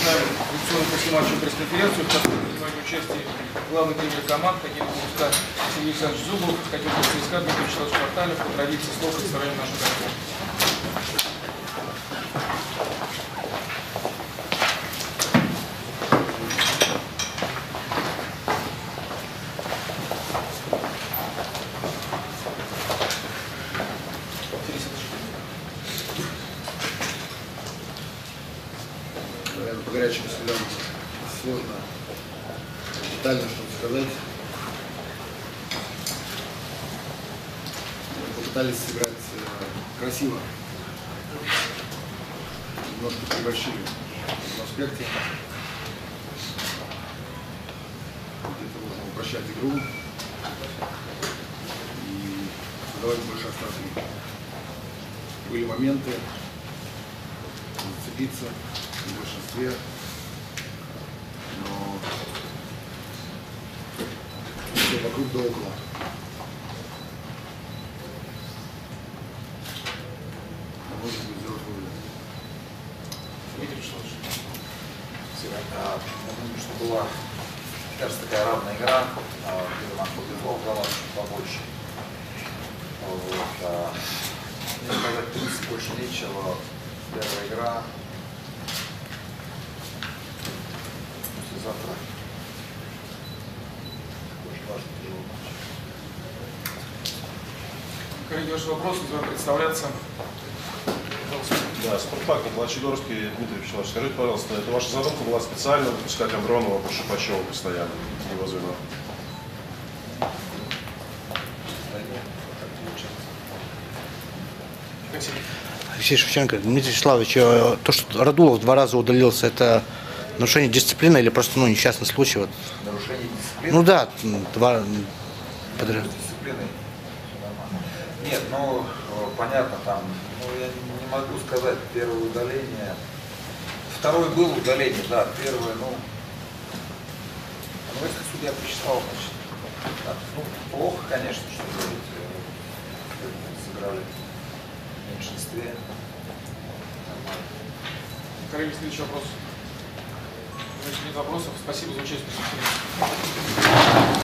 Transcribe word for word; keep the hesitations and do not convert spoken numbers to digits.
начинаем традиционную послематчевую пресс-конференцию, в которой принимает участие главный тренер команд, хоккейного клуба Сергей Александрович Зубов, хоккейного клуба ЦСКА Дмитрий Вячеславович Кварталев. По традиции слов представляем нашу гостей. По горячим следам сложно детально что-то сказать. Мы попытались сыграть красиво. Немножко приборщили в этом аспекте. Где-то нужно упрощать игру и создавать больше остроты. Были моменты зацепиться в большинстве, но все вокруг да около. А может быть сделать выводы. Дмитрий Вячеславович. Я думаю, что была, кажется, такая равная игра, где нам повезло, дала чуть побольше. Вот, а, мне сказать, в принципе, больше нечего. Первая игра. Завтра очень важный тяжелый матч. Коллеги, ваши вопросы, с вами представляться. Да, Спартак, Младшегорский, Дмитрий Вячеславович, скажите, пожалуйста, это ваша задумка была специально выпускать Андронова по Шипачеву постоянно, его звено? Алексей Шевченко, Дмитрий Вячеславович, то, что Радулов два раза удалился, это нарушение дисциплины или просто ну, несчастный случай? Вот. Нарушение дисциплины? Ну да, два подряд. Дисциплины. Нет, ну понятно, там, ну я не могу сказать первое удаление. Второе было удаление, да, первое, ну, ну если судья посчитал, значит, да, ну, плохо, конечно, что говорить, сыграли в меньшинстве. Коллеги, следующий вопрос. Значит, нет вопросов. Спасибо за участие.